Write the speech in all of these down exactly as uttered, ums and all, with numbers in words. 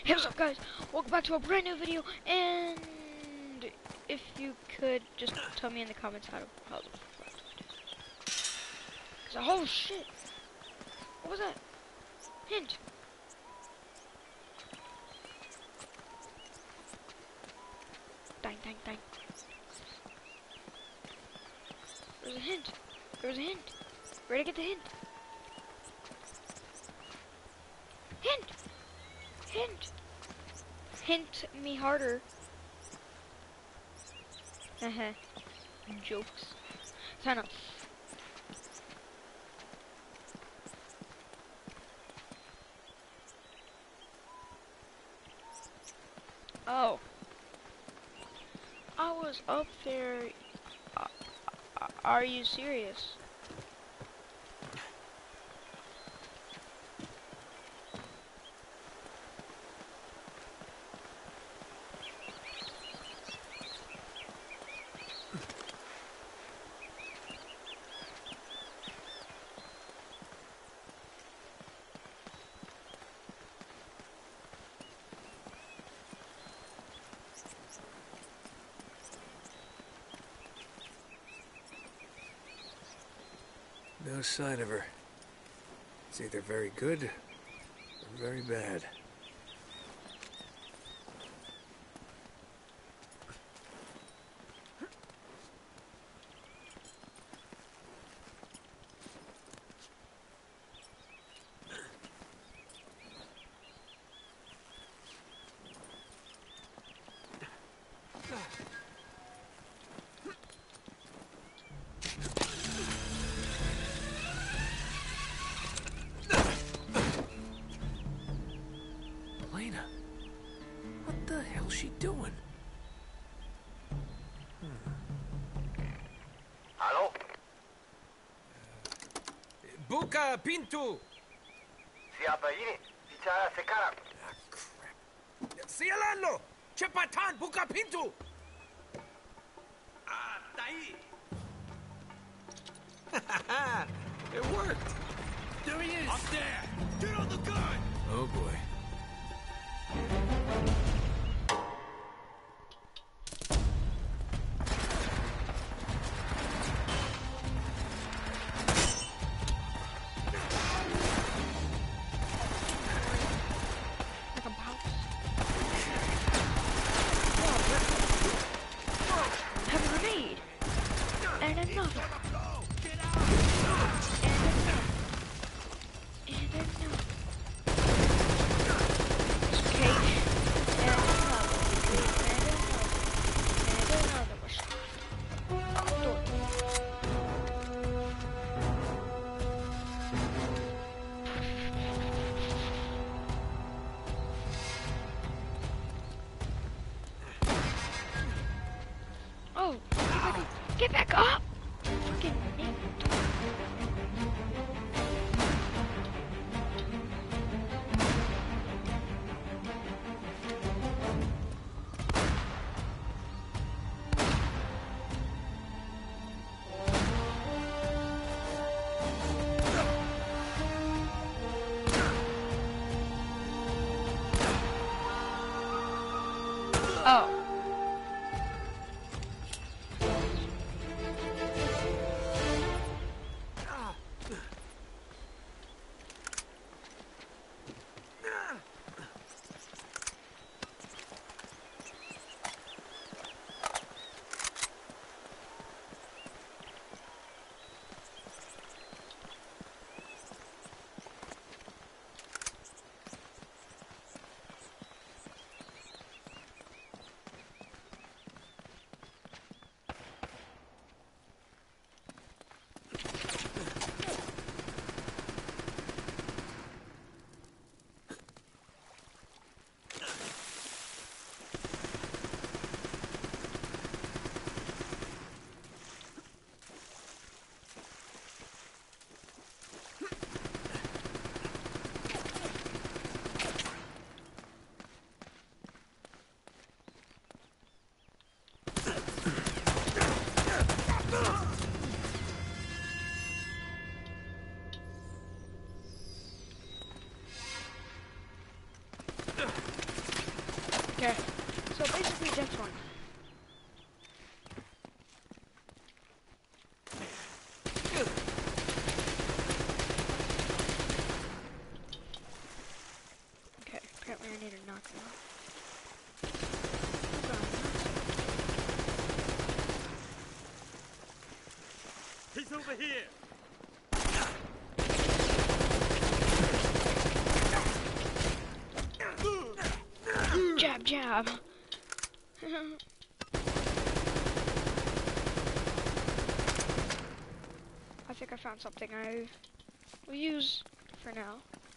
Hey, what's up guys? Welcome back to a brand new video, and if you could just tell me in the comments how to how the fuck do I do this? Cause oh shit! What was that? Hint! Dang, dang, dang. There's a hint. There was a hint. Where'd I get the hint? Hint! Hint! Hint me harder. Haha. Jokes. Sign up. Oh. I was up there. Uh, uh, are you serious? No sign of her. It's either very good or very bad. What the hell's she doing? Hmm. Hello? Buka pintu! Siapa ini? Bicara sekarang. Ah, crap. Sialano! Cepatan, buka pintu! Ah, tai! It worked! There he is! Up there! Get on the gun! Oh boy. Like a bounce. Have a grenade. And another. Get out! And another. And another. Okay. And another. And another. And another. Door. Oh, get back up! Get back up! Fucking basically death one. Okay, apparently I need to knock him out. He's over here. Jab, jab. I think I found something I will use for now.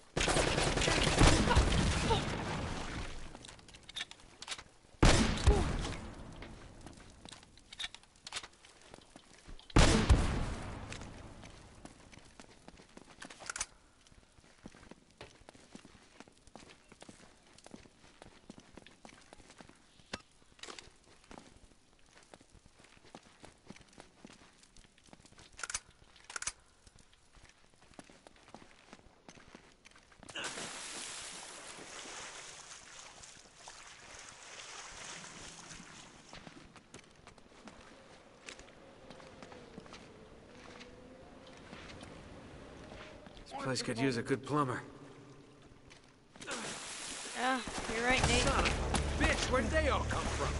This place could use a good plumber. Ah, you're right, Nate. Son of a bitch, where did they all come from?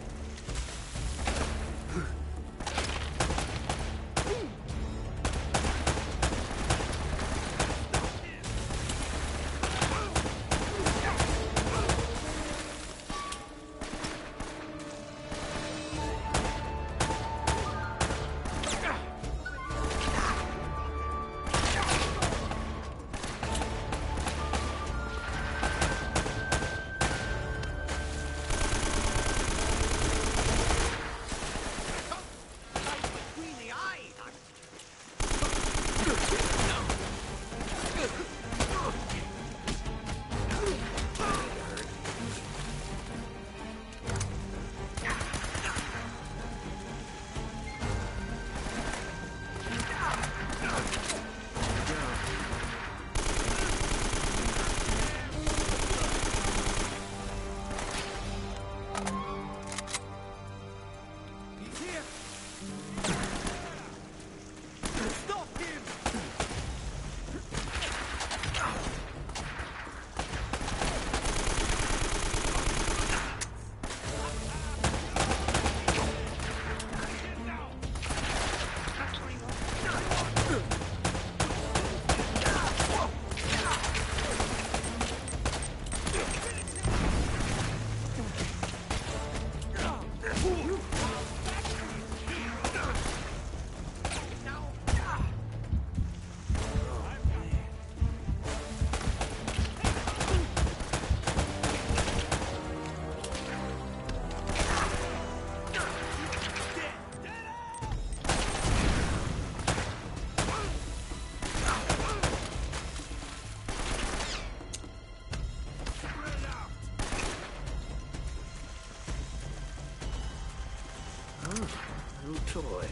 Toy.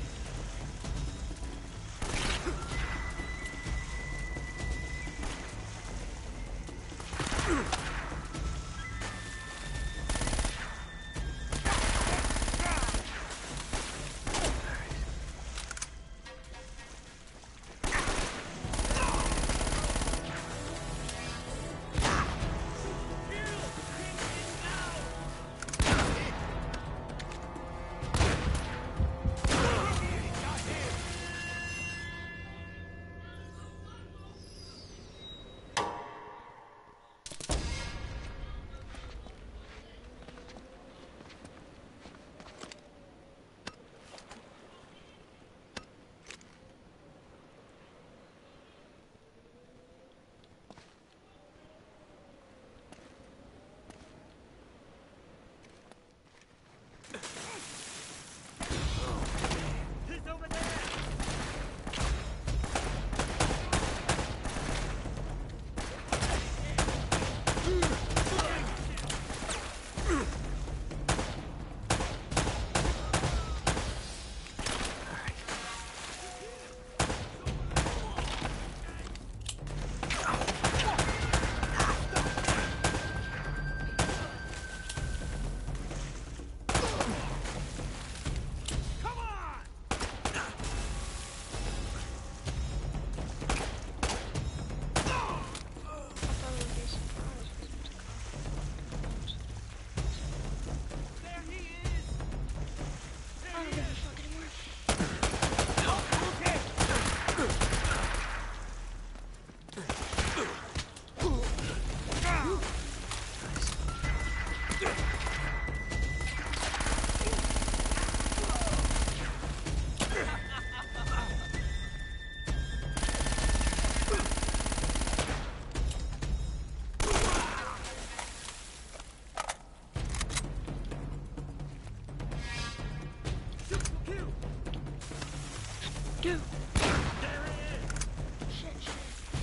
Dude. There he is. Shit, shit.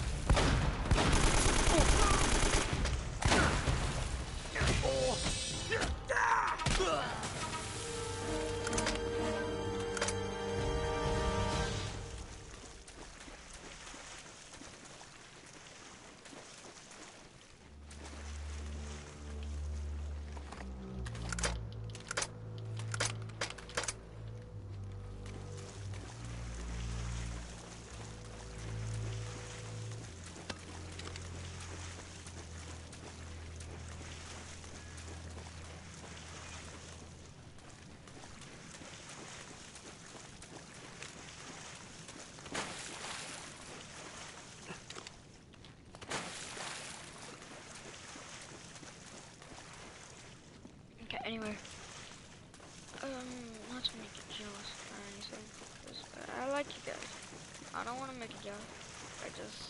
Okay, anyway. Um, not to make you jealous or anything, 'cause I like you guys. I don't want to make you jealous. I just...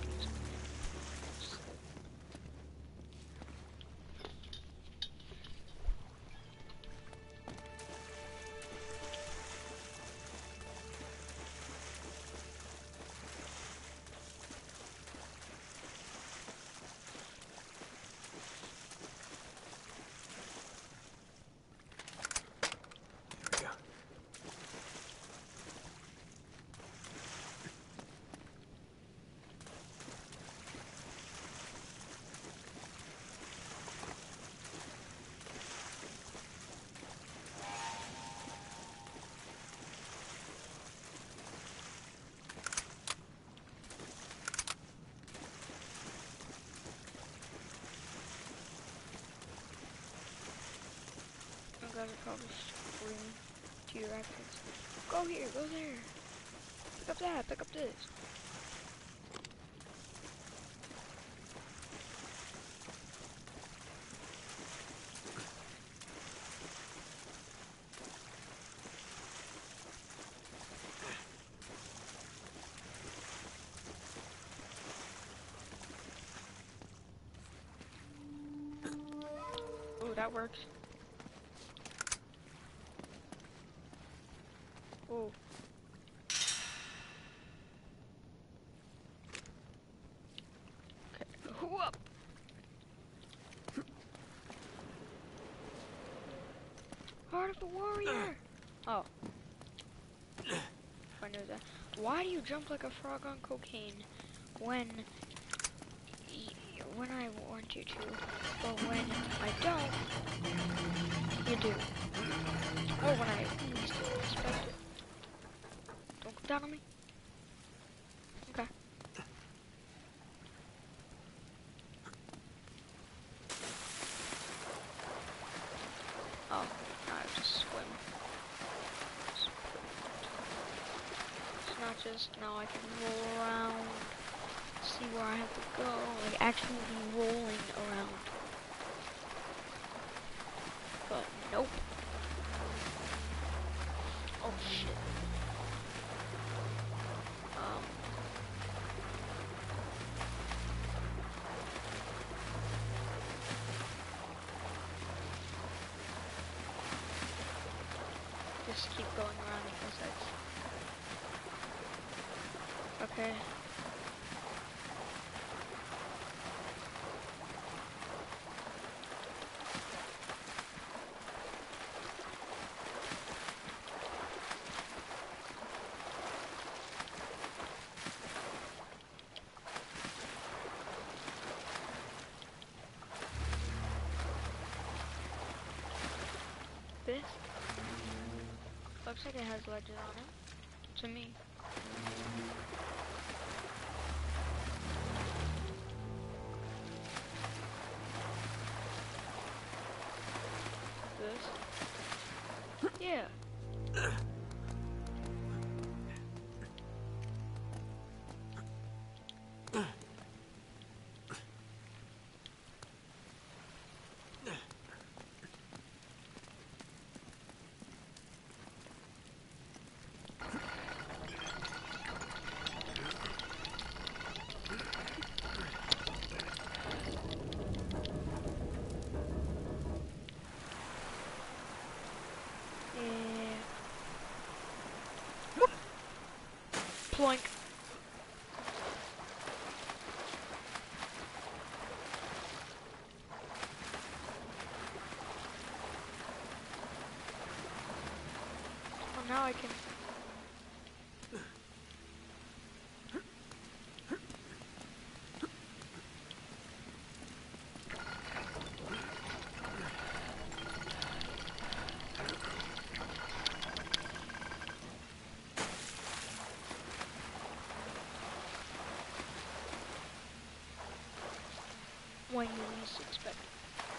Here we go. You guys are probably screaming to your iPads. Go here, go there. Pick up that, pick up this. Ooh, that works. Ooh. Okay, who up? Heart of a warrior! Oh. I know that. Why do you jump like a frog on cocaine when y when I want you to, but when I don't, you do? Or when I least expect it. Don't go down on me. Okay. Oh, now I have to swim. It's not just now I can roll around, see where I have to go, like actually be rolling around. But nope. Oh shit. Um. Just keep going around because that's okay. This looks like it has ledges on it. To me. This? Yeah. Ploink. Well, now I can. When you least expect it.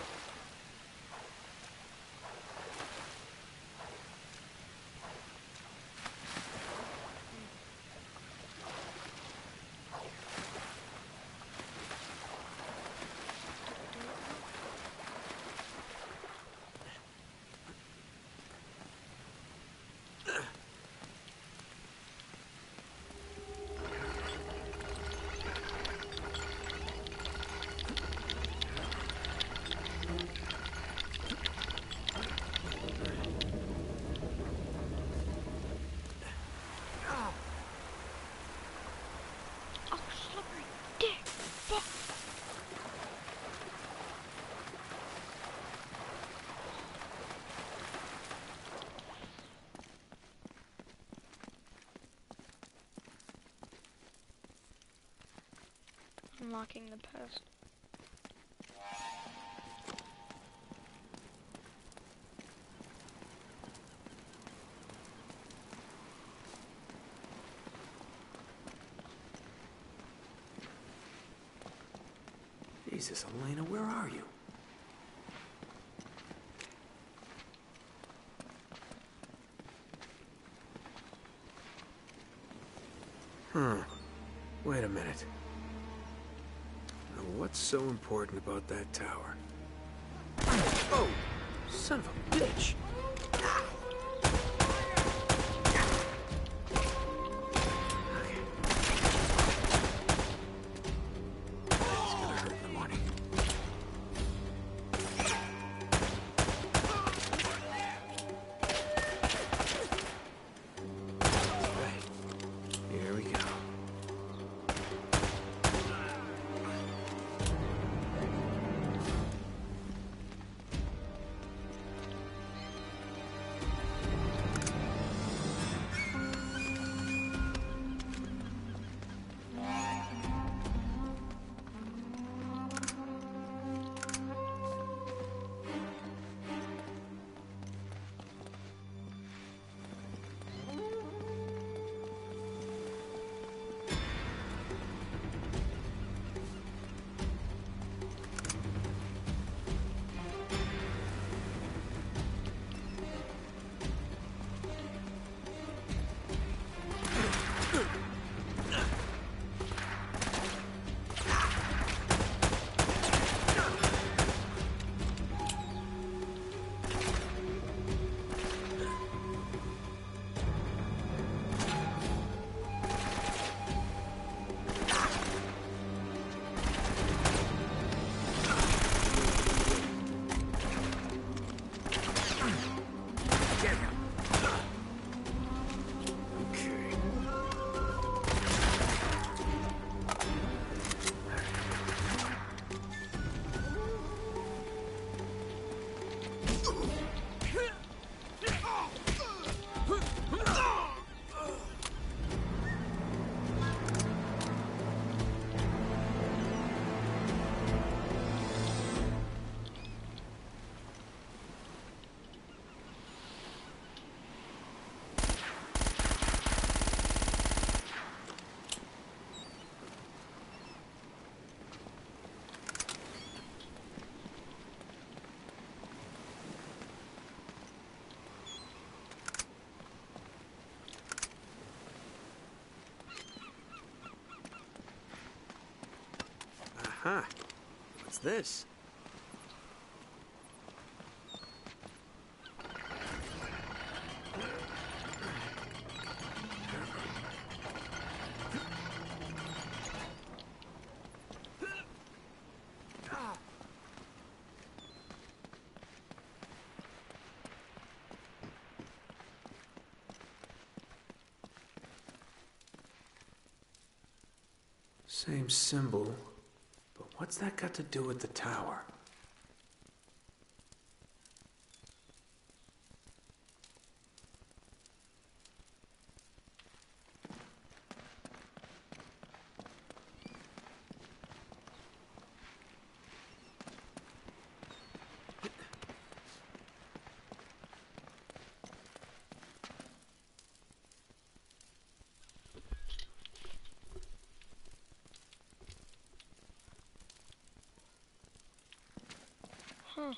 Oh, slippery dick! Fuck! Unlocking the past. Jesus, Elena, where are you? Huh. Wait a minute. Now, what's so important about that tower? Oh! Son of a bitch! Huh. What's this? Same symbol, but what's that got to do with the tower? Huh.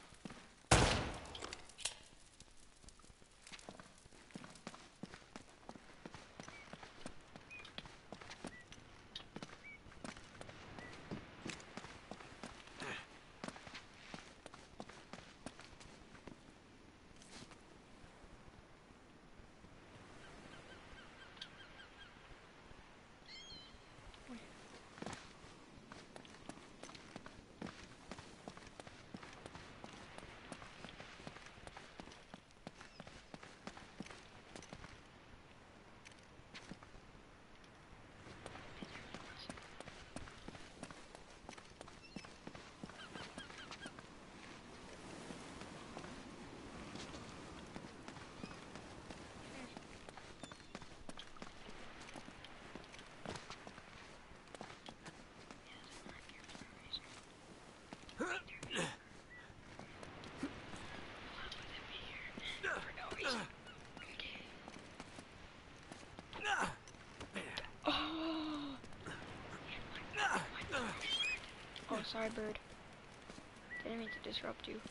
Oh, sorry, bird. Didn't mean to disrupt you.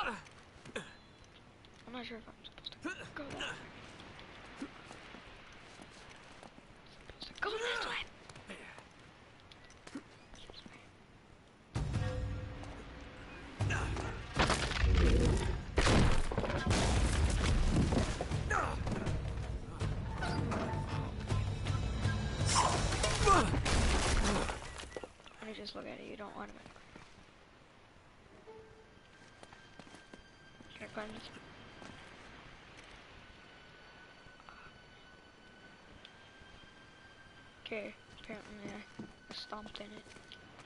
I'm not sure if I'm supposed to go that way. I'm supposed to go this way. When you just look at it, you don't automatically. Can I climb this? Okay, apparently I stomped in it.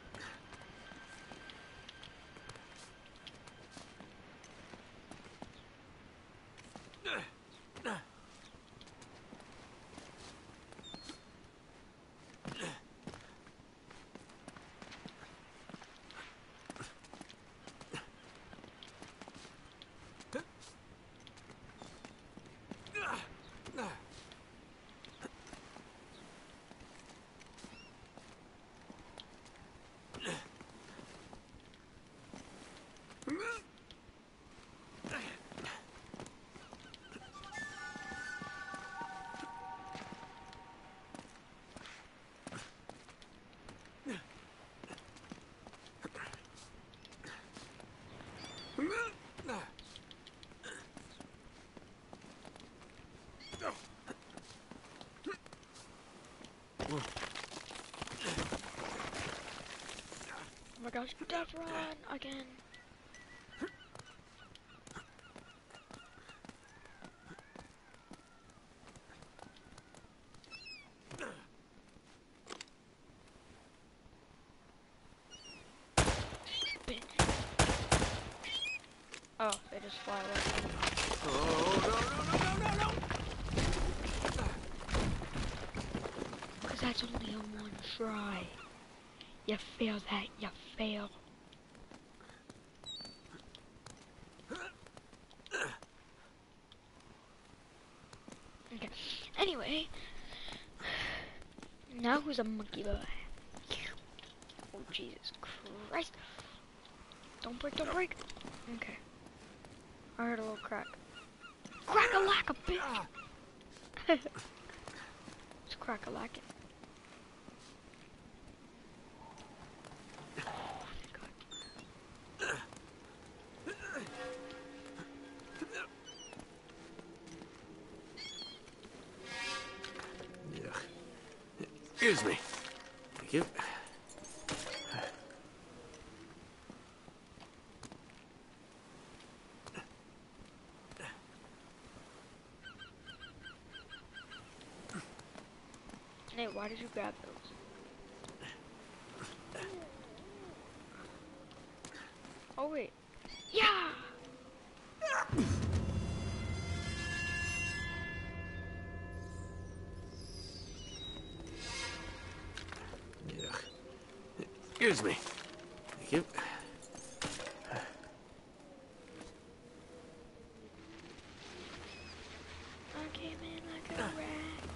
Oh my gosh, death run again. Oh, they just fly away. Oh, no, no, no, no, no, no! Because that's only a one try. You fail that, you fail. Okay, anyway. Now who's a monkey boy? Oh, Jesus Christ. Don't break, don't break. Okay. I heard a little crack. Crack-a-lack a bitch! It's crack-a-lackin'. Excuse me. Thank you. Nate, why did you grab those? Oh wait. Yeah. Yeah. Excuse me. Thank you. I came in like a rat.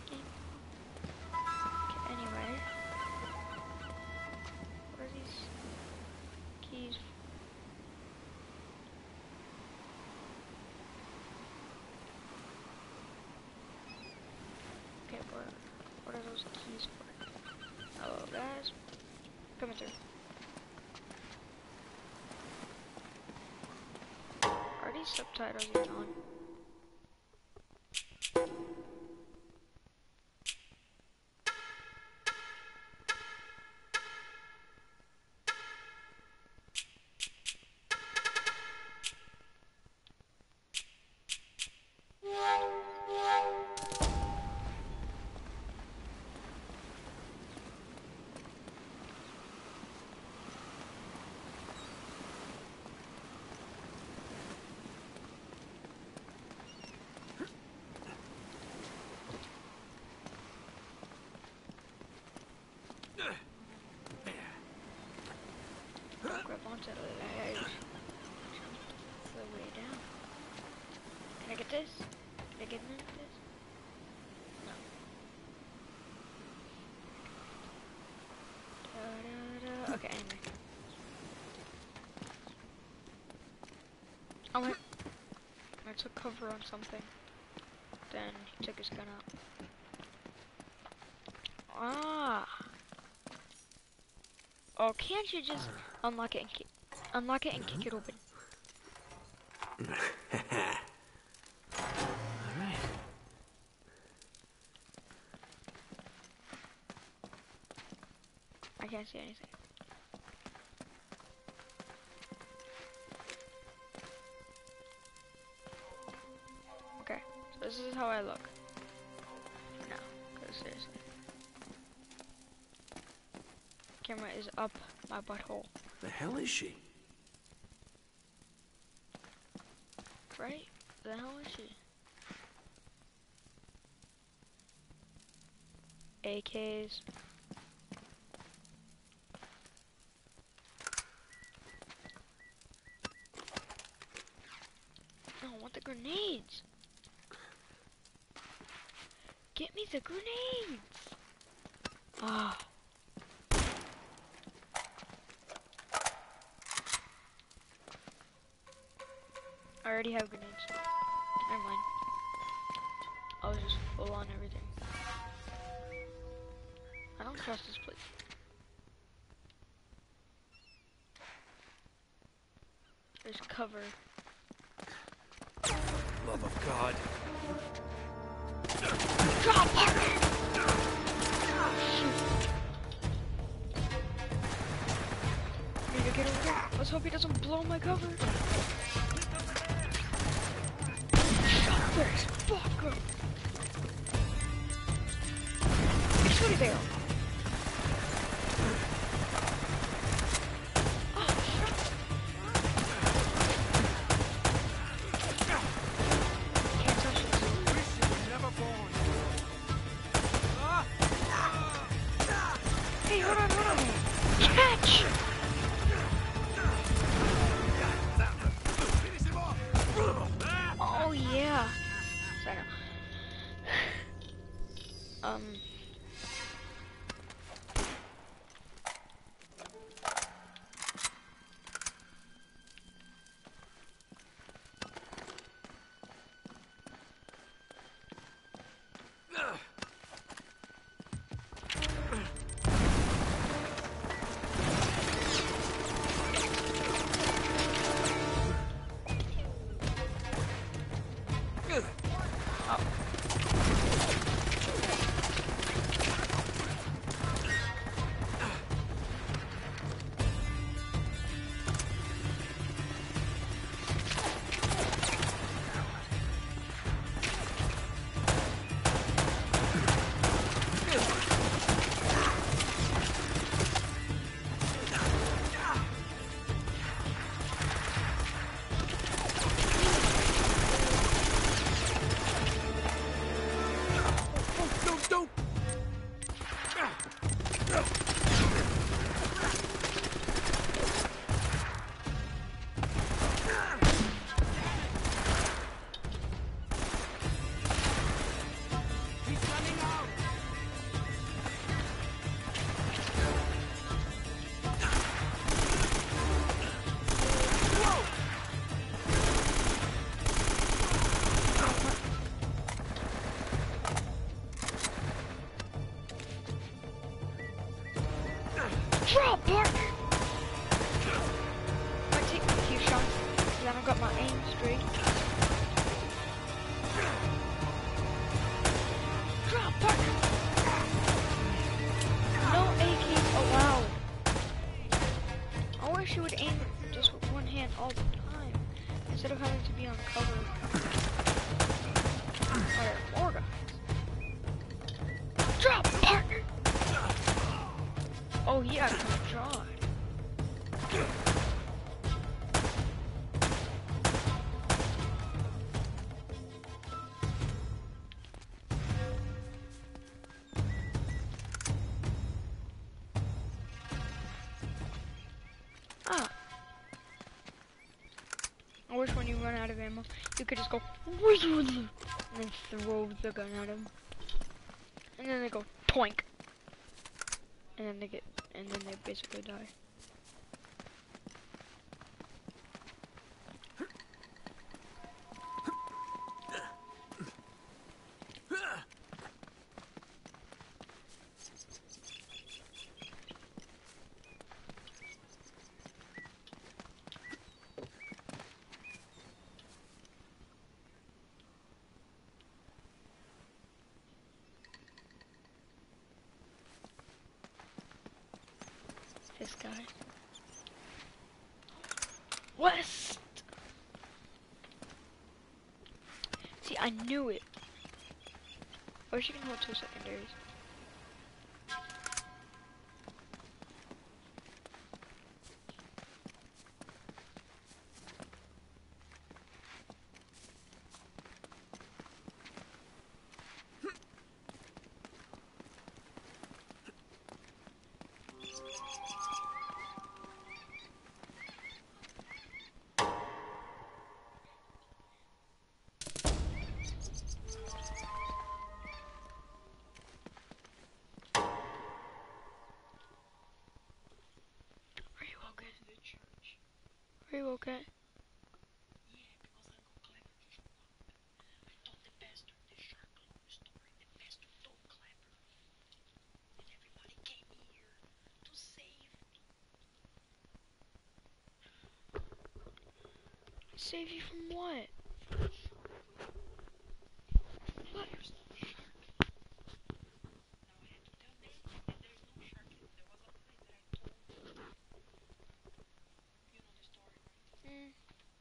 Okay, anyway. What are these keys? Okay, what, what are those keys for? Hello, guys. Coming through. Are these subtitles even on? Don't grab onto the ledge. The way down. Can I get this? Can I get into this? No. Da, da, da. Okay, anyway. I went. I took cover on something. Then he took his gun out. Ah. Oh, can't you just unlock it and kick, unlock it and kick it open? Alright. I can't see anything. Okay, so this is how I look. For now, because there's camera is up my butthole. The hell is she? Right? The hell is she? A Ks. No, I want the grenades. Get me the grenades. Ah. I already have grenades. Never mind. I was just full on everything. I don't trust this place. There's cover. Love of God. Drop her! Need to get over there. Let's hope he doesn't blow my cover. Shut this fucker! Shoot it there! Hey, hold on, hold on. Catch! Oh, yeah. Sorry. Um. Drop, partner! Might take me a few shots, because I don't got my aim straight. Drop, partner! No A Ks allowed. I wish you would aim just with one hand all the time, instead of having to be on cover. Alright, more guys. Drop, partner! Oh yeah, good job. Ah. I wish when you run out of ammo, you could just go and then throw the gun at them. And then they go toink. And then they get, and then they basically die. This guy. West! See, I knew it. I wish you can hold two secondaries. Are you okay? Save you from what? What? Mm.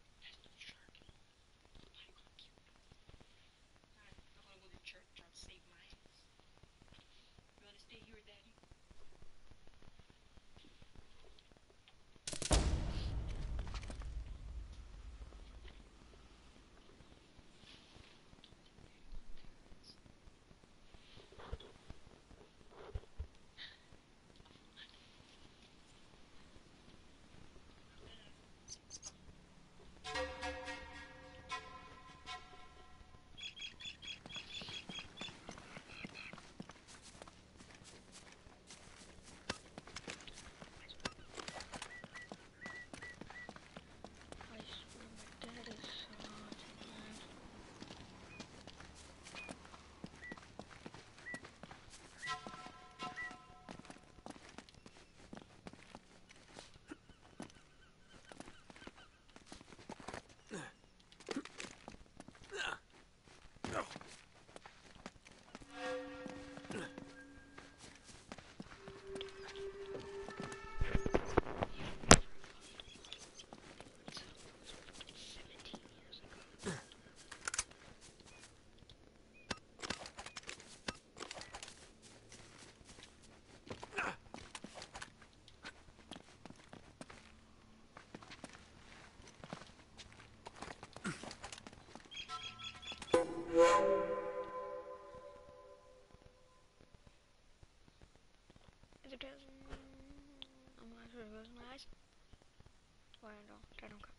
Is it doesn't? I'm not sure if it was my eyes. Why I don't? I don't.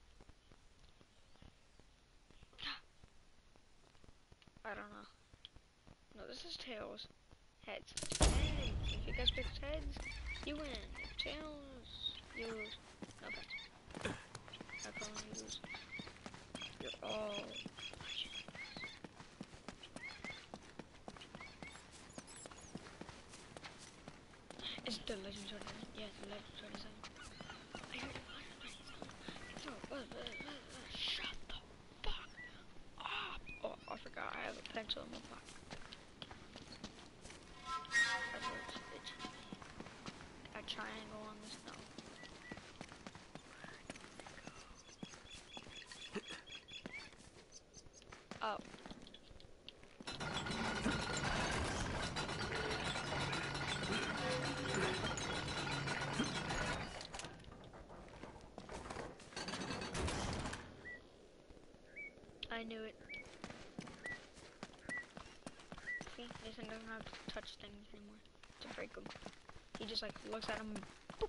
I don't know. No, this is tails. Heads. Heads. If you guys picked heads, you win. If tails, you lose. No offense. I call you lose. You're all. It's the Legend twenty-seven. Yeah, it's the Legend twenty-seven. I heard the Legend twenty-seven. Shut the fuck up. Oh, I forgot. I have a pencil in my pocket. That's where it's itchy. A triangle on this note. Oh. I knew it. See, Nathan doesn't have to touch things anymore to break them. He just like looks at them and boop.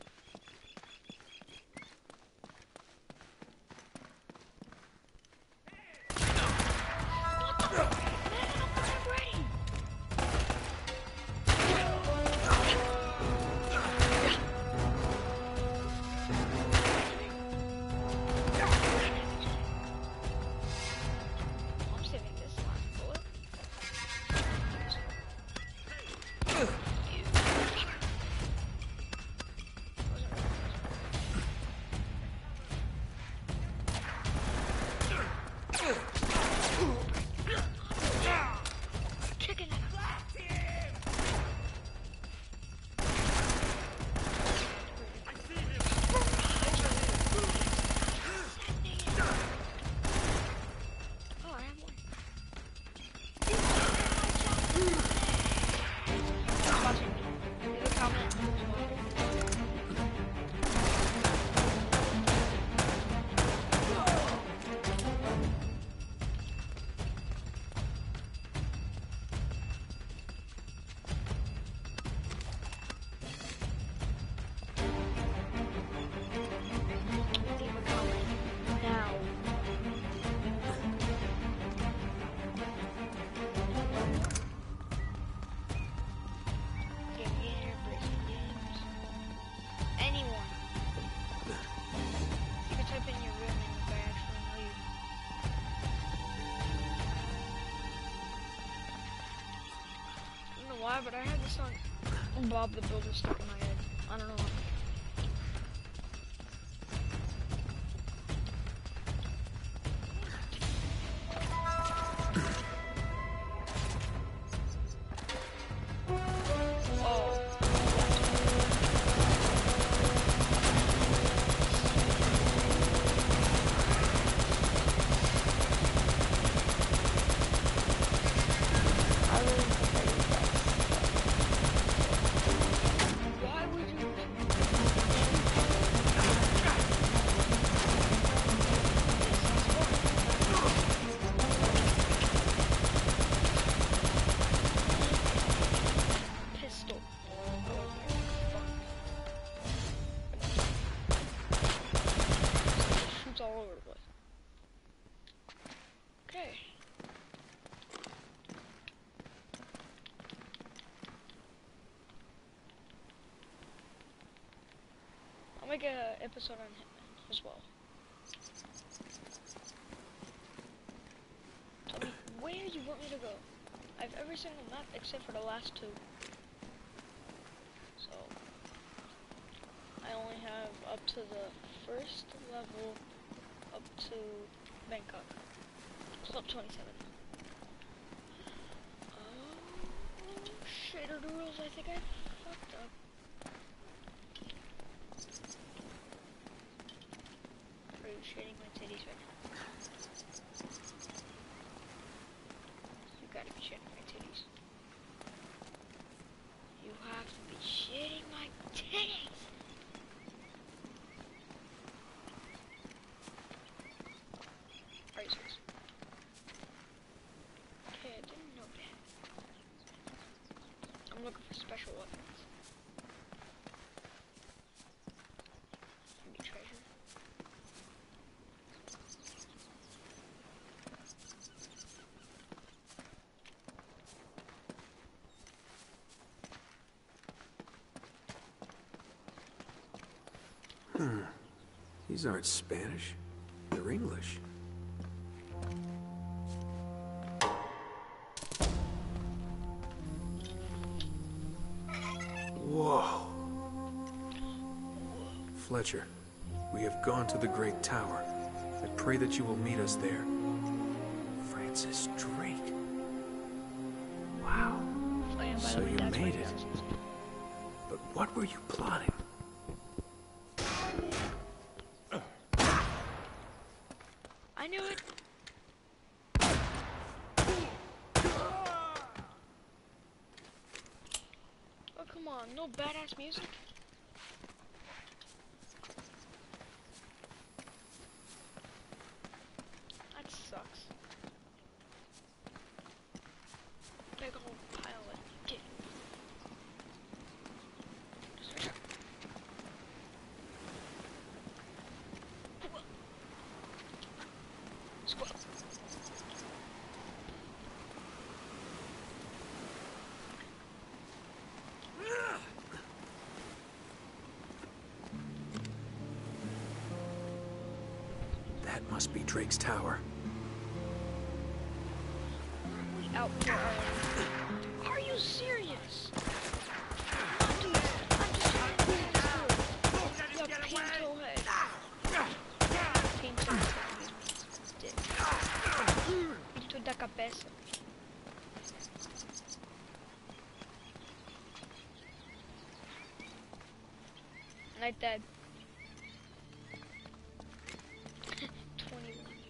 Why, but I had this song Bob the Builder stuck in my head. I don't know why. All over the place. Okay. I'll make a episode on Hitman as well. Tell me where you want me to go. I have every single map except for the last two. So I only have up to the first level up to Bangkok. Club twenty-seven. Oh, shader rules, I think I fucked up. Are you shading my titties right now? You gotta be shading my titties. You have to be shading my titties! Okay, I didn't know that. I'm looking for special weapons. Maybe treasure. Hmm. These aren't Spanish. They're English. Whoa. Fletcher, we have gone to the Great Tower. I pray that you will meet us there. Francis Drake. Wow. Oh, yeah, by So the way, you that's made what it. does. But what were you plotting? I knew it. Oh, come on. No badass music? That sucks. Big old pile of dick. Squat. That must be Drake's tower. We out here already. Are you serious? Dude, I'm just trying to get this through. You have pinto head. Pinto dick. Pinto da cabeça. Like that. twenty-one.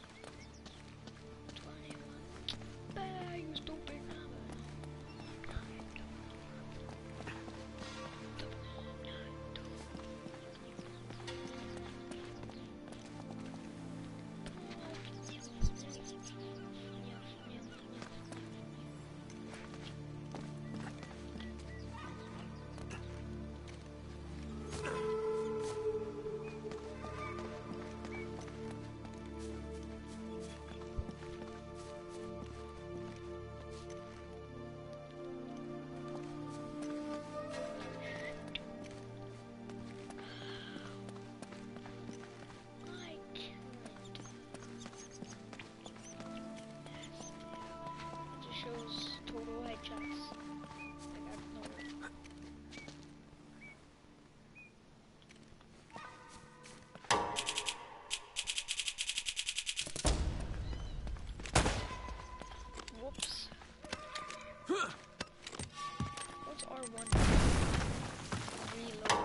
twenty-one. Ah, you stupid. Shows total headshots. I got no. Whoops. What's R one? Reload.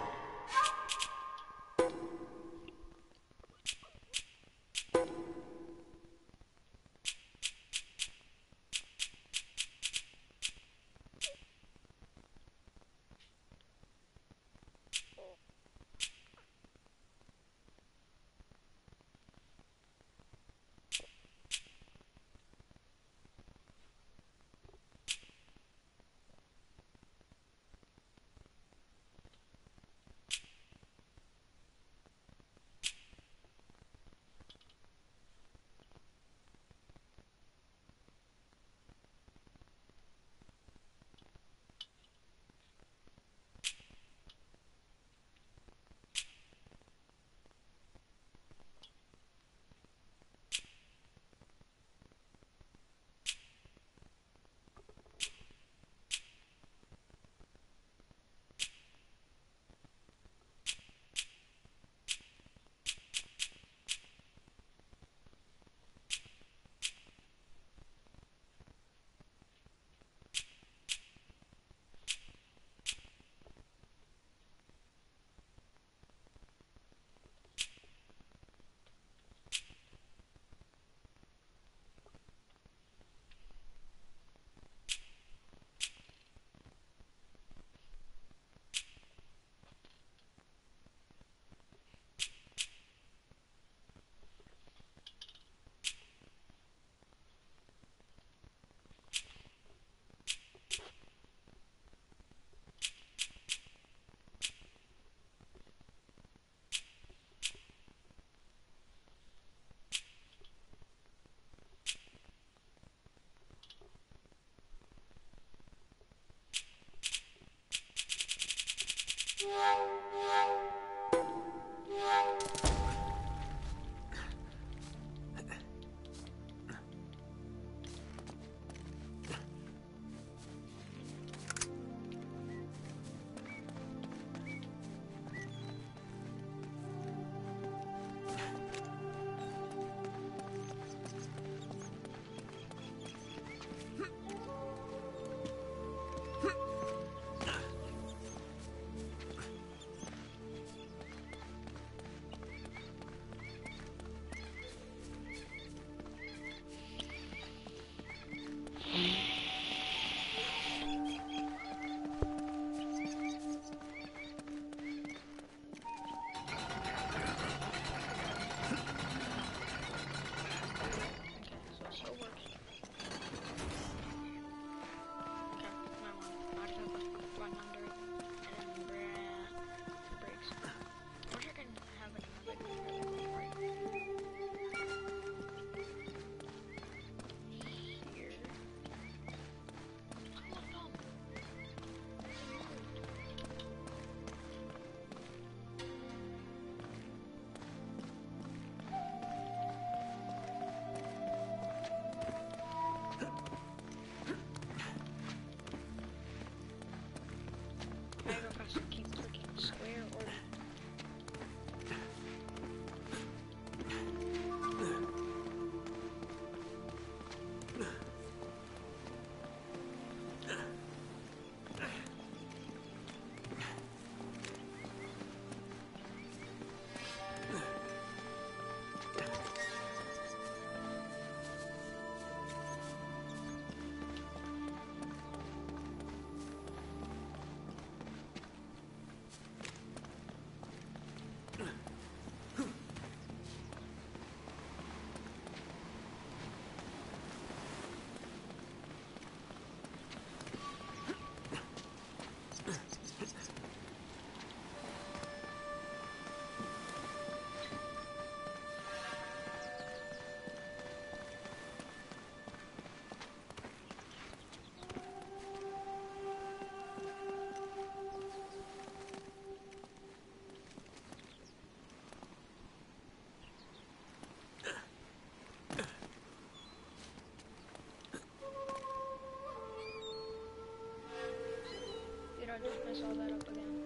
I just mess all that up again.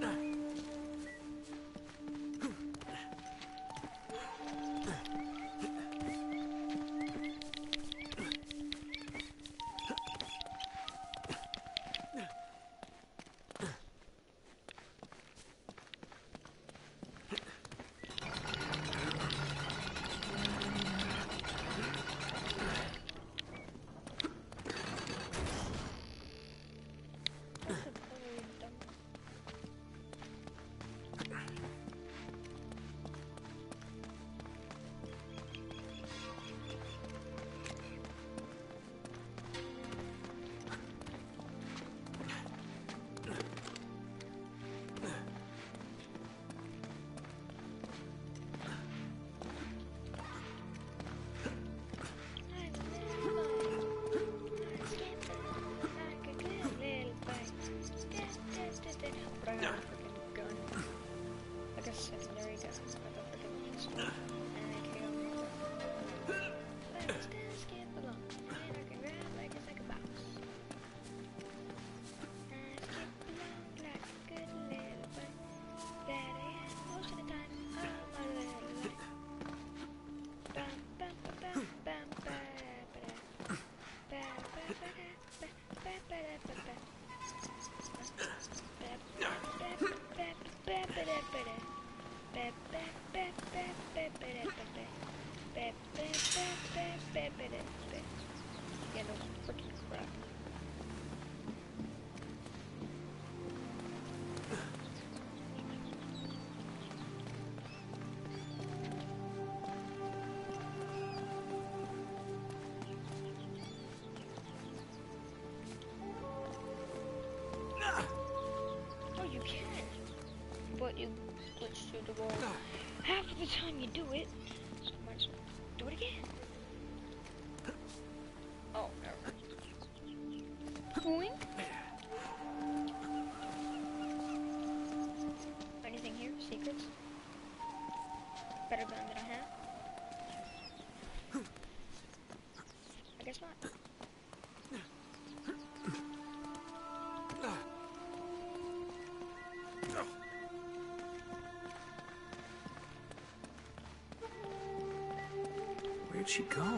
Yeah, no freaking crap. Oh, you can. But you glitch through the wall. Half of the time you do it, so I might as well do it again. Oh, never mind. Boing. Anything here? Secrets? Better gun than I have? I guess not. Where'd she go?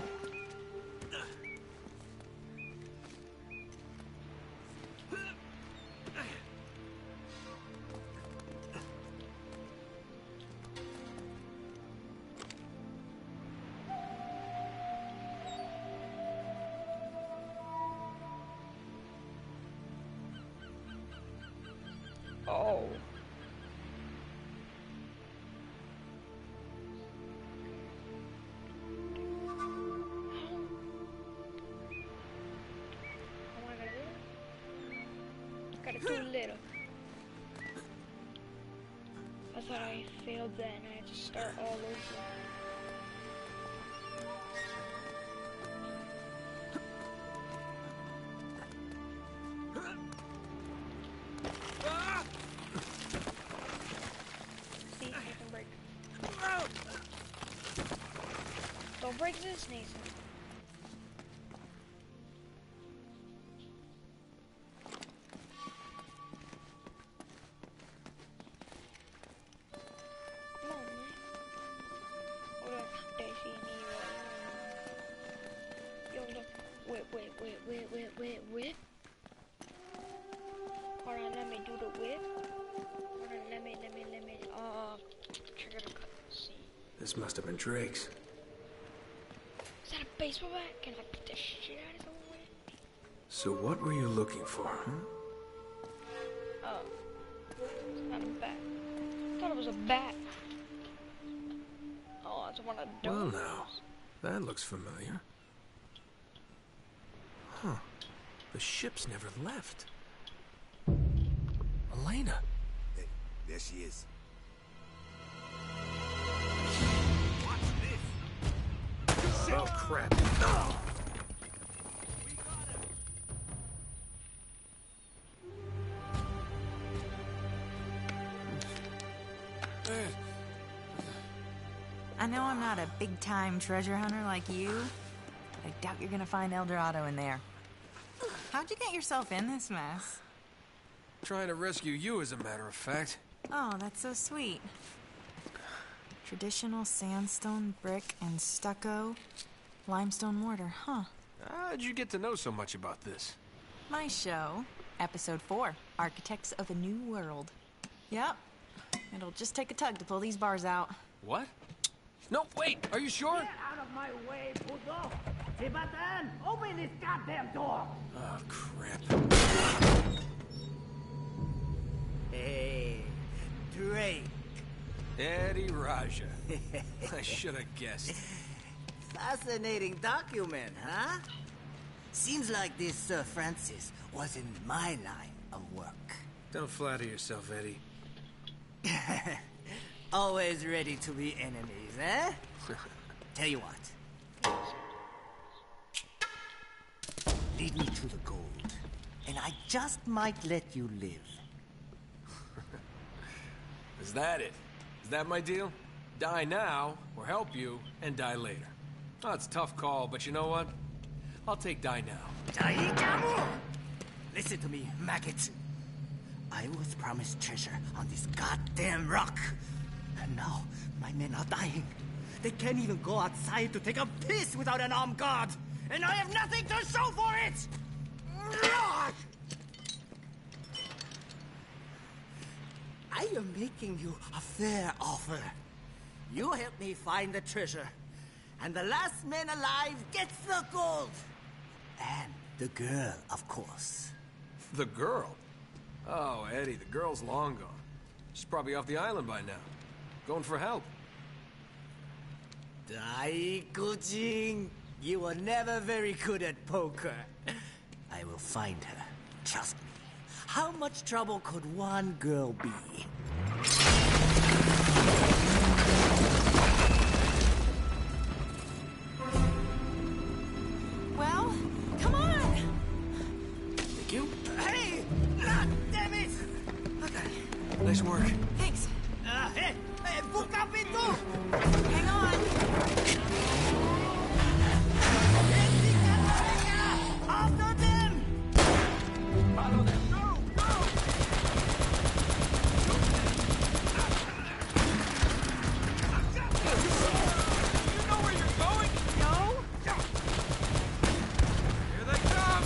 Oh. Got it too little. I thought I failed that and I had to start all over. See, I can break. Don't break this, Nathan. Wait, wait, wait, wait, wait, wait, wait. Hold on, let me do the whip. Hold on, let me, let me, let me, uh, trigger the cut. See. This must have been Drake's. Is that a baseball bat? Can I beat the shit out of someone with it? So what were you looking for, huh? Oh. It's not a bat. I thought it was a bat. Oh, it's one of those. Well now, that looks familiar. Huh. The ship's never left. Elena. Hey, there she is. Oh, crap. Oh. I know I'm not a big-time treasure hunter like you, but I doubt you're gonna find El Dorado in there. How'd you get yourself in this mess? trying to rescue you, as a matter of fact. Oh, that's so sweet. Traditional sandstone, brick, and stucco. Limestone mortar, huh? How'd you get to know so much about this? My show, episode four, Architects of a New World. Yep. It'll just take a tug to pull these bars out. What? No, wait, are you sure? Get out of my way, puto! Tibatan, open this goddamn door! Oh, crap. Hey, Drake. Eddie Raja. I should have guessed. Fascinating document, huh? Seems like this Sir Francis was in my line of work. Don't flatter yourself, Eddie. Always ready to be enemies, eh? Tell you what. Lead me to the gold, and I just might let you live. Is that it? Is that my deal? Die now, or help you, and die later. Oh, it's a tough call, but you know what? I'll take die now. Daikamu! Listen to me, maggot. I was promised treasure on this goddamn rock. And now, my men are dying. They can't even go outside to take a piss without an armed guard. And I have nothing to show for it! I am making you a fair offer. You help me find the treasure. And the last man alive gets the gold. And the girl, of course. The girl? Oh, Eddie, the girl's long gone. She's probably off the island by now. Going for help. Daikujin, you were never very good at poker. I will find her. Trust me. How much trouble could one girl be? Well, come on! Thank you. Hey! Ah, damn it! Nice work. Thanks. Uh, hey! Hey, buka pintu! Hang on. After them! Follow them! Go! Go! You know where you're going? No? Here they come!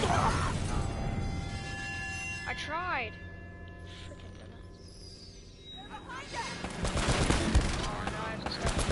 I tried. Freaking oh no, I just got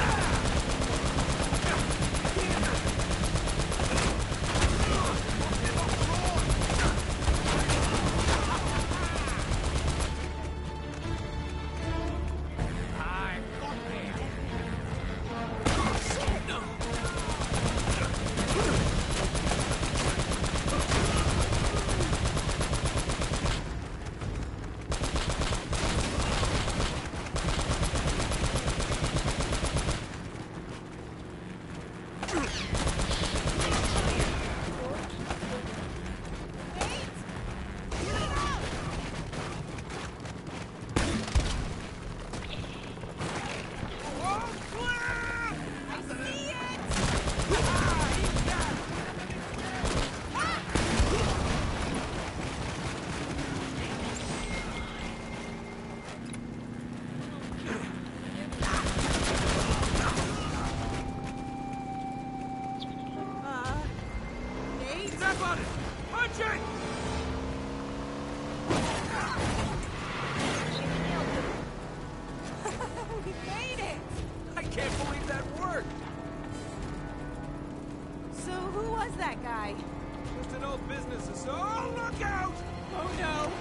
that guy? Just an old business associate. Oh, look out! Oh no!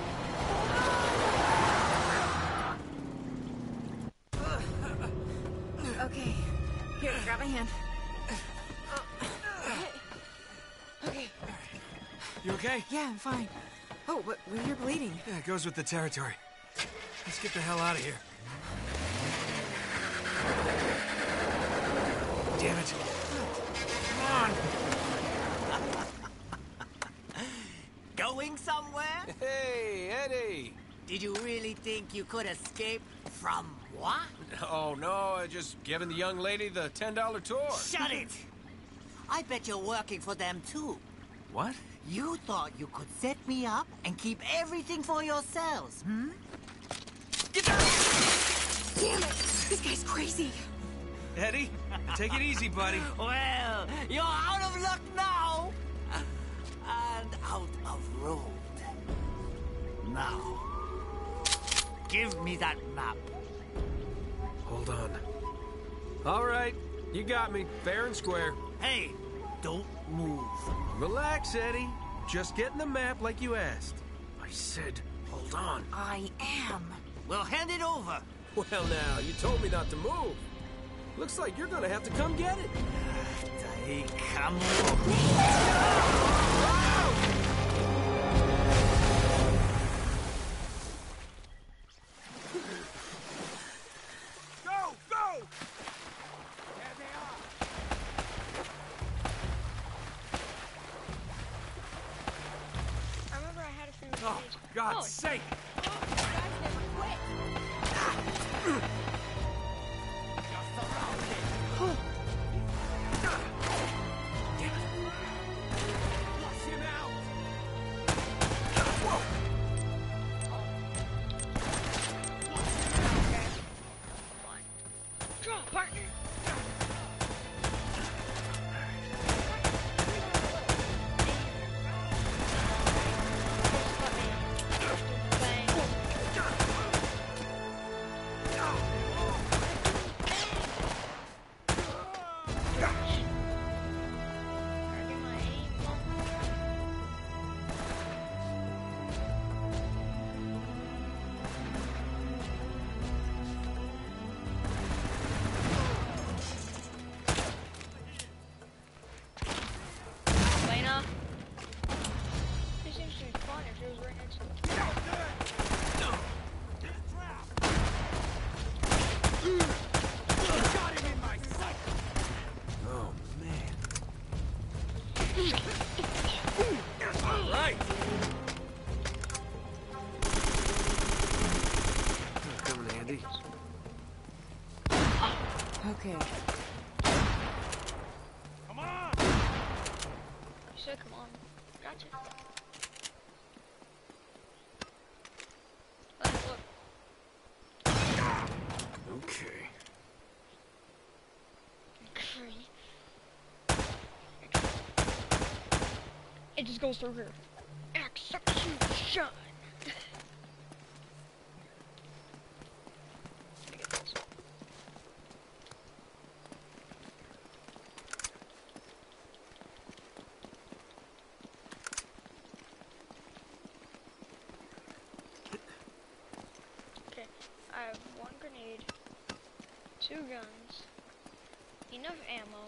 Okay, here, grab my hand. Okay. You okay? Yeah, I'm fine. Oh, but you're bleeding. Yeah, it goes with the territory. Let's get the hell out of here. Damn it. Come on. Going somewhere? Hey, Eddie! Did you really think you could escape from what? Oh, no, I just giving the young lady the ten dollar tour. Shut it! I bet you're working for them too. What? You thought you could set me up and keep everything for yourselves, hmm? Get down! Damn it! This guy's crazy. Eddie, take it easy, buddy. Well, you're out of luck now! And out of road. Now, give me that map. Hold on. All right, you got me, fair and square. Hey, don't move. Relax, Eddie. Just getting the map like you asked. I said, hold on. I am. Well, hand it over. Well, now, you told me not to move. Looks like you're gonna have to come get it. Hey, come Go, go! There they are. I remember I had a few Oh, God's oh. sake! Draw, partner. Oh, man. All right. Coming, Andy. Okay. Come on! You said come on. Gotcha. Let's look. Okay. It just goes through here. Execution. Okay, I have one grenade, two guns, enough ammo.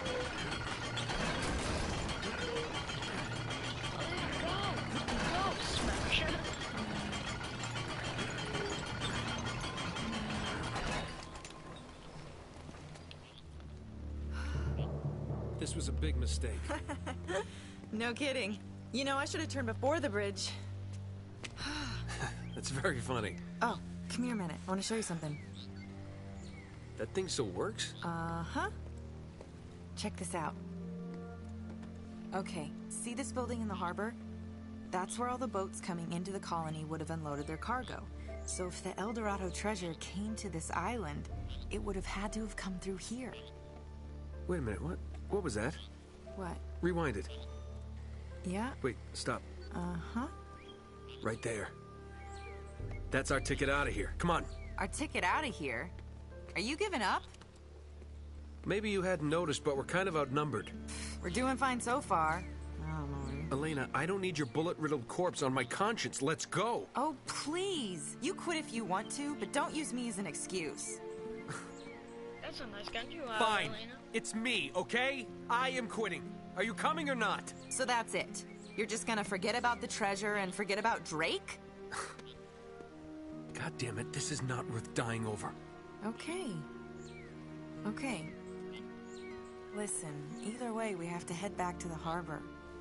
This was a big mistake. No kidding. You know, I should have turned before the bridge. That's very funny. Oh, come here a minute. I want to show you something. That thing still works? Uh-huh. Check this out. Okay, see this building in the harbor? That's where all the boats coming into the colony would have unloaded their cargo. So if the El Dorado treasure came to this island, it would have had to have come through here. Wait a minute, what? What was that? What? Rewind it. Yeah? Wait, stop. Uh-huh. Right there. That's our ticket out of here. Come on. Our ticket out of here? Are you giving up? Maybe you hadn't noticed, but we're kind of outnumbered. We're doing fine so far. Oh, no. Elena, I don't need your bullet-riddled corpse on my conscience. Let's go. Oh, please. You quit if you want to, but don't use me as an excuse. That's a nice gun you have, Fine. Elena. It's me, okay? I am quitting. Are you coming or not? So that's it. You're just gonna forget about the treasure and forget about Drake? God damn it, this is not worth dying over. Okay. Okay. Listen, either way, we have to head back to the harbor.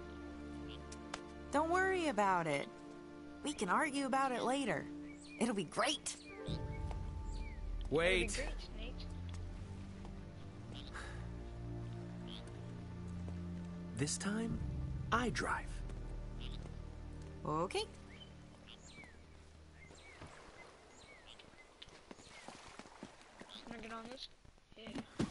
Don't worry about it. We can argue about it later. It'll be great. Wait. That'd be great, Nate. This time, I drive. Okay. Can I get on this? Yeah.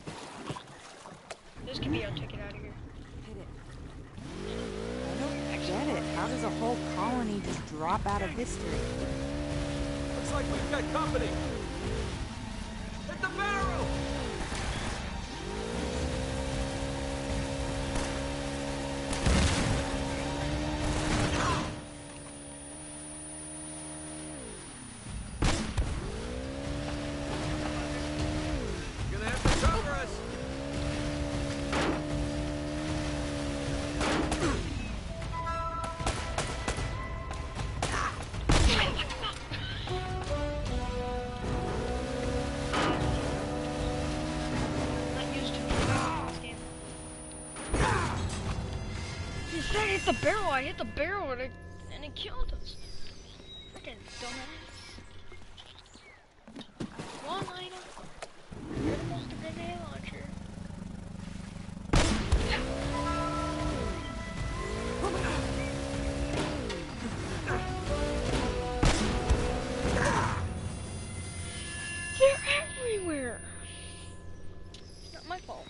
This could be our ticket out of here. Hit it. I don't get it. How does a whole colony just drop out of history? Looks like we've got company. Hit the barrel! Gonna have to cover us. Not used to this game. You said I hit the barrel. I hit the barrel and it, and it killed us. Freaking dumbass. Come on, Lena. You're the most grenade launcher. They're everywhere. It's not my fault.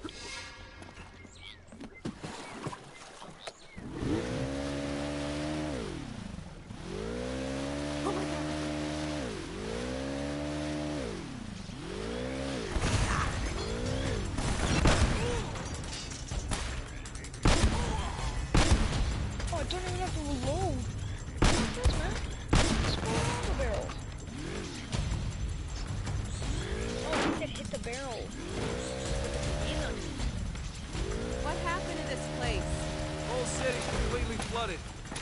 Oh, I don't even have to reload. What's this, man? Scroll around the barrel. Oh, I said hit the barrel. What happened to this place? Whole city's completely flooded.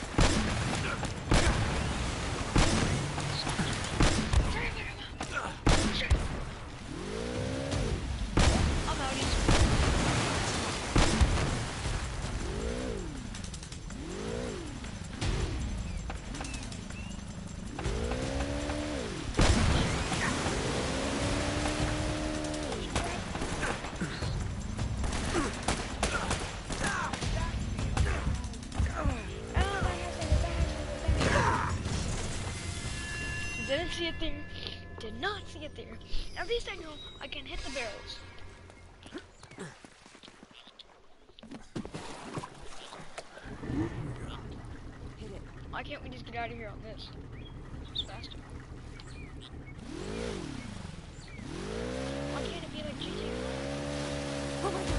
I'm out easy. Didn't see it there. Did not see it there. At least I know I can hit the barrels. Why can't we just get out of here on this? It's faster. Why can't it be like G T A? Oh my god.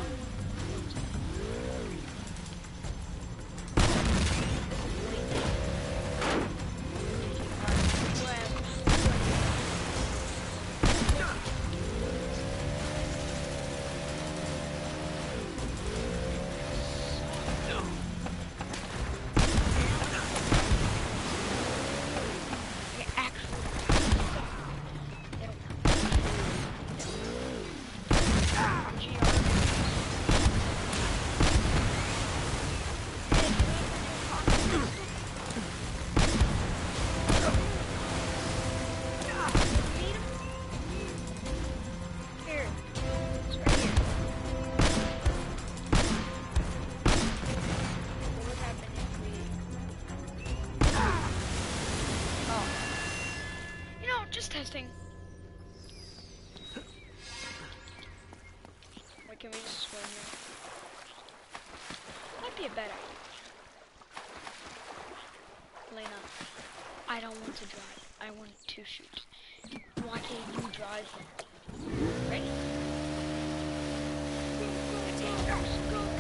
Testing. Wait, can we just swim here? Might be a bad idea. Lena, I don't want to drive. I want to shoot. Why can't you drive? Ready? Go, go, go, go.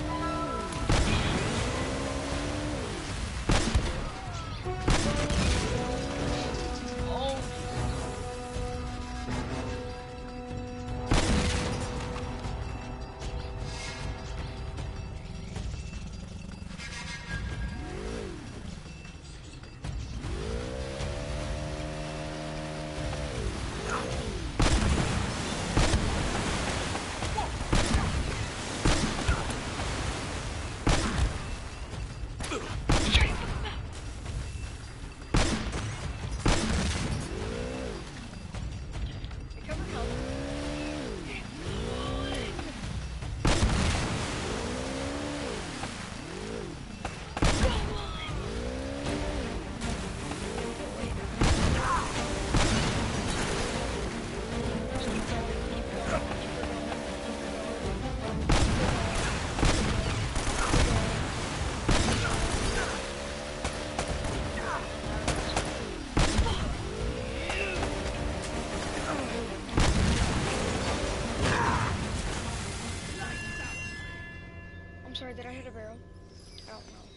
Sorry, did I hit a barrel? I don't know.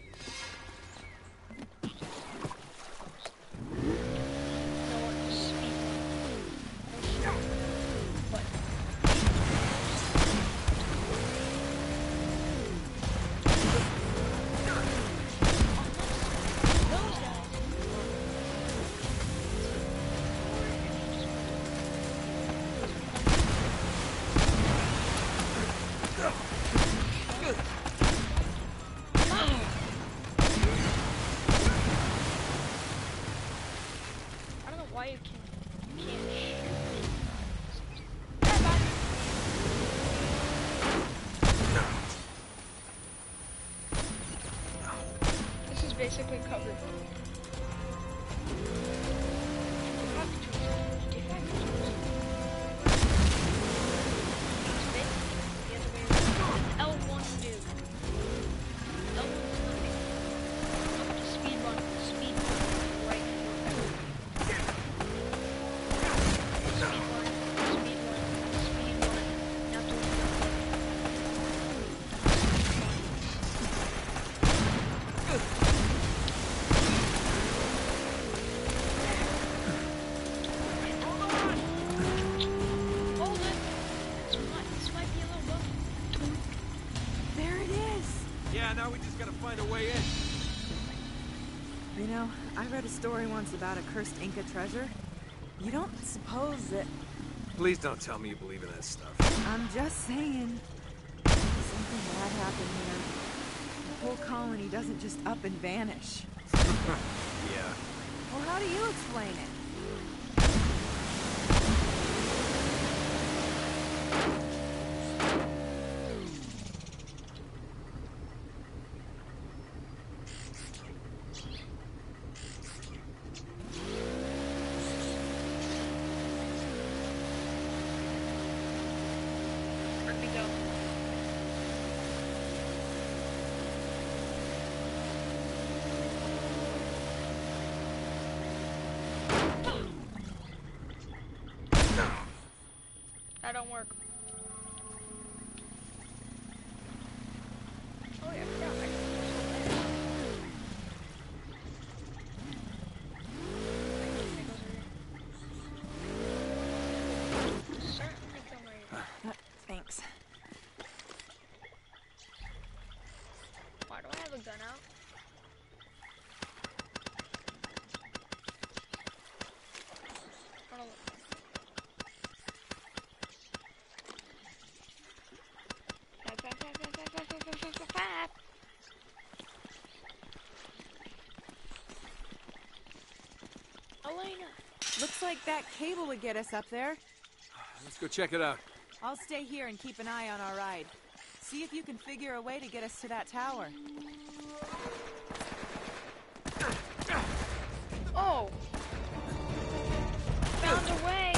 No one to speak. But why you can't, you can't shoot. This is basically covered. L one do. L one is nothing. I'm about to speed run, speed run right now. Yeah, now we just gotta find a way in. You know, I read a story once about a cursed Inca treasure. You don't suppose that... Please don't tell me you believe in that stuff. I'm just saying. Something bad happened here. The whole colony doesn't just up and vanish. Yeah. Well, how do you explain it? Where'd we go? don't work. Oh yeah, yeah. I can certainly come right here. Uh, thanks. Why do I have a gun out? I don't know. Five, five, five, five, five, five, five, five, five, five, five. Elena. Looks like that cable would get us up there. Let's go check it out. I'll stay here and keep an eye on our ride. See if you can figure a way to get us to that tower. Oh! Found a way!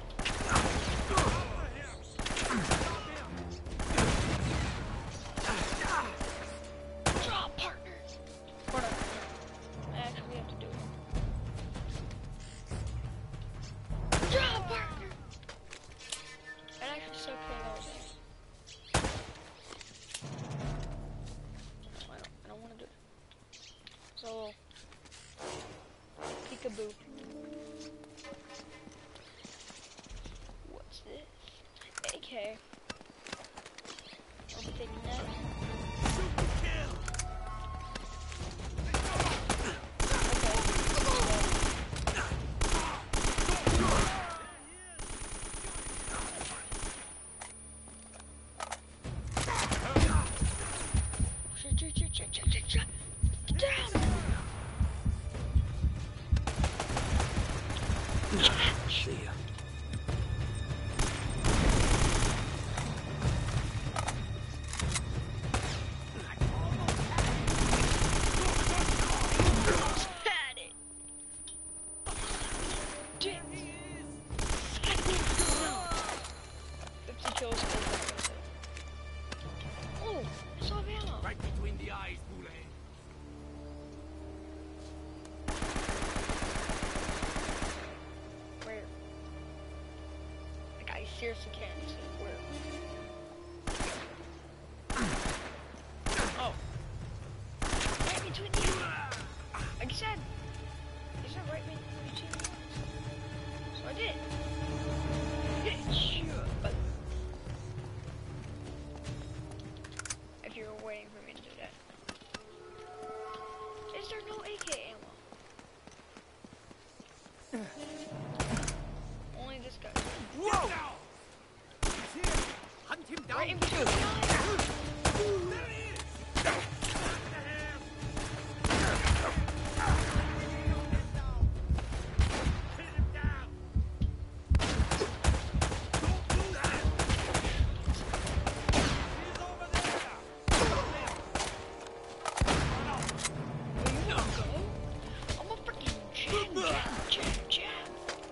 Drop, partner! Hold on. I actually have to do it. Drop, partner! That actually so cool that was there. No, I don't, I don't want to do it. So, peekaboo. What's this? A K. I'll be taking that. Shit, shit, shit, shit, shit, shit, shit. Get down! See ya. Had it! Damn. fifty kills. Oh, I saw ammo. Right between the eyes, Boulay. Where? Like, I seriously can't see where. Oh. Right between you. Like you said. You said right between you. So I did. Sure, but if you were waiting for me to do that. Is there no A K ammo? Only this guy. Whoa! He's here. Hunt him down. Right in between. There he is. Pin him down. Don't do that. He's over there. Where you gonna go? I'm a freaking jam, jam, jam, jam.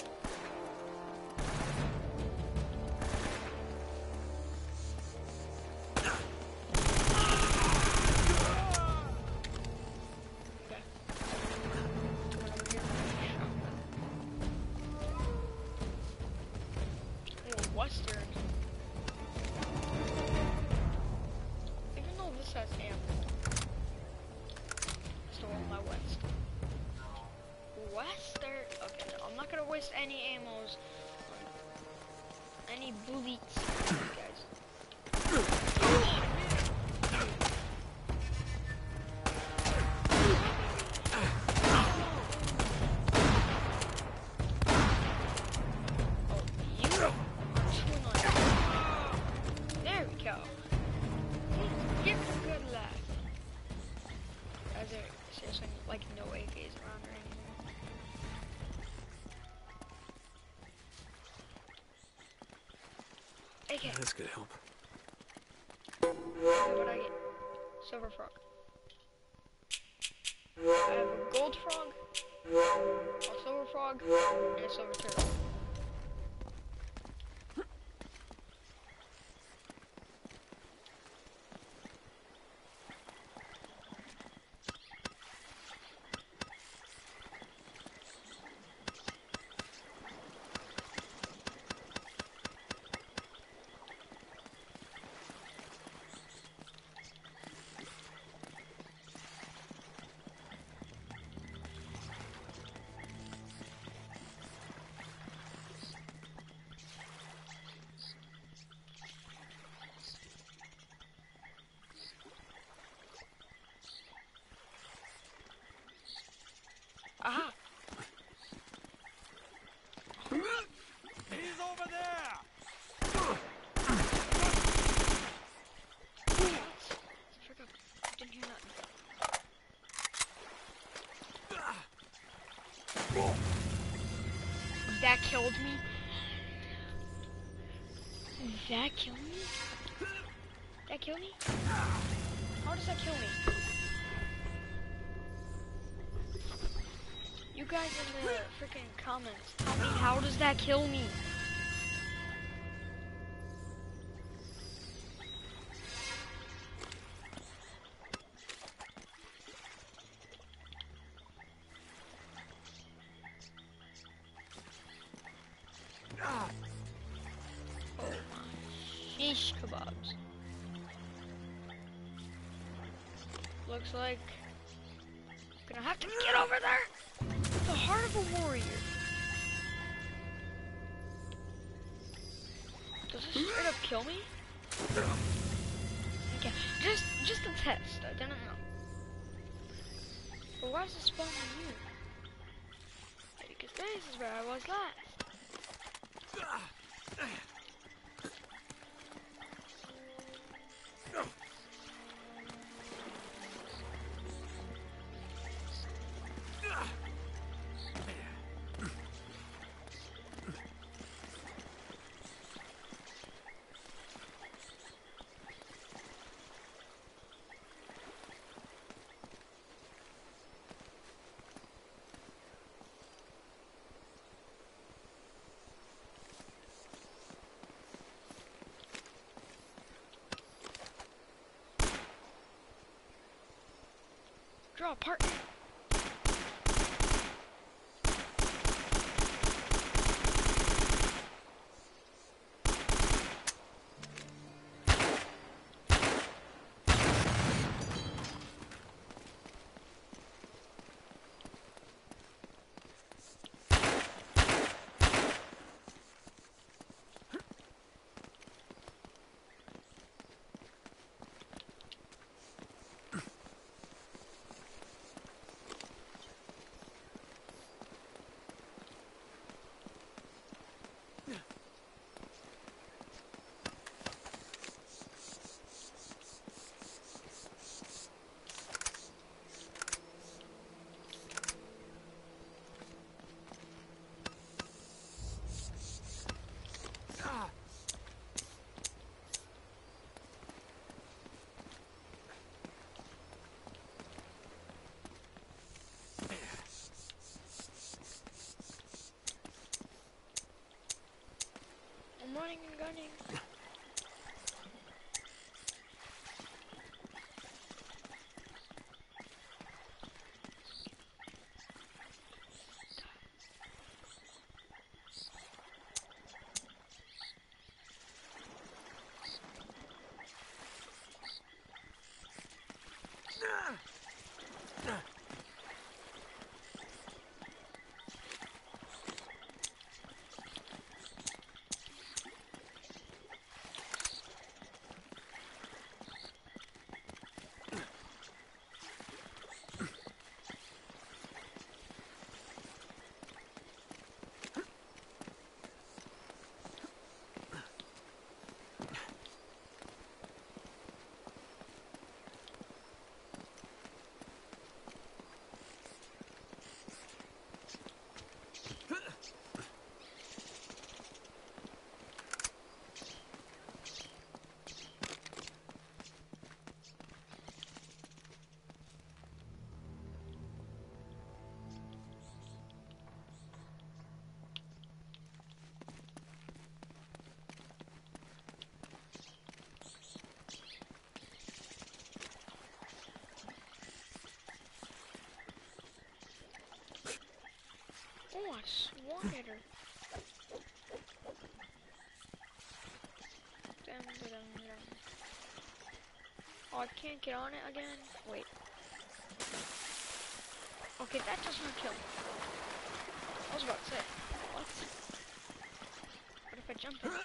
Okay. Coming over here with my shotgun. Oh, Western. Even though this has ammo. Still on my West. Western. Okay, no, I'm not gonna waste any ammos on any bullets, guys. Oh, you are too annoying. There we go. Give it a good laugh. Are there seriously like no A Ks around or anything? A K. This could help. What I get? Silver frog. I have a gold frog, a silver frog, and a silver turtle. That killed me. That killed me? That killed me? How does that kill me? You guys in the freaking comments, tell me, how does that kill me? Oh my sheesh kebabs. Looks like I'm gonna have to get over there. The heart of a warrior. Does this straight up kill me? Okay, just just a test. I didn't know. But why does it spawn on you? Because this is where I was last. Draw a partner. I'm running and gunning. Oh, I swatted her. Dum, dum, dum. Oh, I can't get on it again? Wait. Okay, that does not kill me. I was about to say, what? What if I jump in?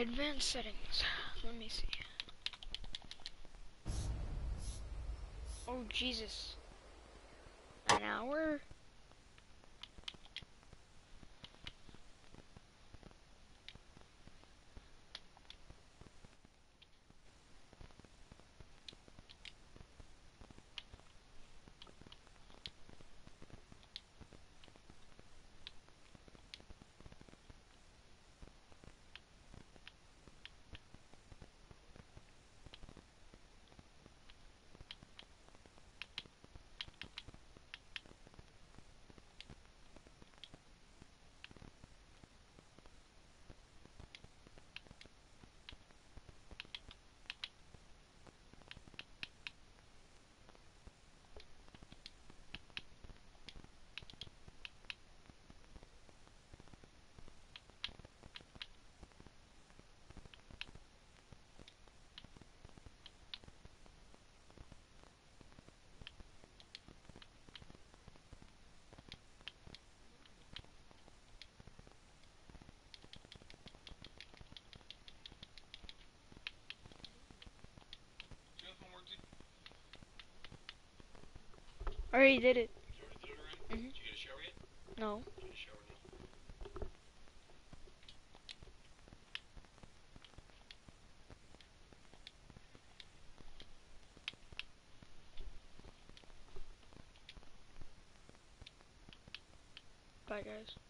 Advanced settings. Let me see. Oh Jesus. An hour? I already did it. Mm-hmm. Did you get a shower yet? No. Get a shower now. Bye guys.